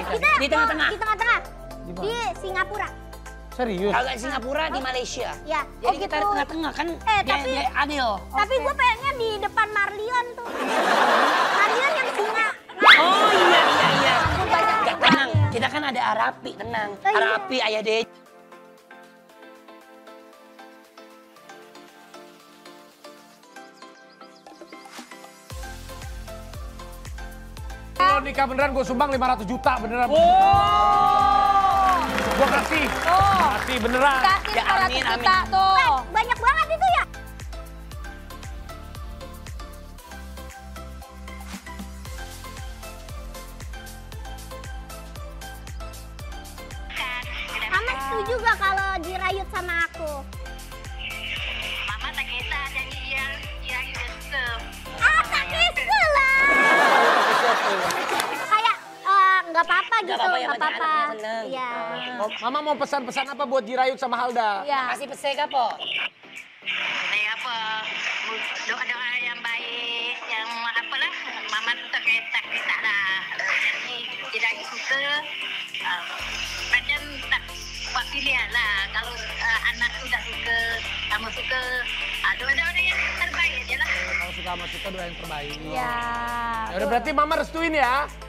Kita di tengah-tengah. Di tengah-tengah. Di mana? Di Singapura. Serius? Kalau Singapura di Malaysia. Ya. Jadi Oh, kita gitu. di tengah-tengah kan tapi- dia adil. Tapi gue pengennya di depan Marlion tuh. Marlion yang singa. Oh iya. Banyak Gak tenang, kita kan ada Arapi, tenang. Oh, iya. Arapi, Ayah Dej. Kalau nikah beneran gue sumbang 500 juta beneran. Wow. Gue kasih. Tuh. Kasih beneran. Kasih Ya, 500 amin, juta amin. tuh. Banyak banget itu ya. Mama setuju gak kalau dirayut sama aku? Mama tak kisah jadi yang desem. Ah, tak kisah lah. Kayak nggak apa-apa gitu, apa-apa, yang nggak penting apa-apa. anaknya seneng. Iya. Mama mau pesan-pesan apa buat Jirayut sama Halda? Ya. Kasih pesega, Po. Saya apa? Doa-doa yang baik, yang apalah. Mama tu tak kisah lah. Jadi tidak suka. Macam tak buat pilihan lah. Kalau anak tu dah suka, kamu suka. Doa-doa yang terbaik je lah. Kalau suka sama suka doa yang terbaik. Ya. Ya udah berarti Mama restuin ya.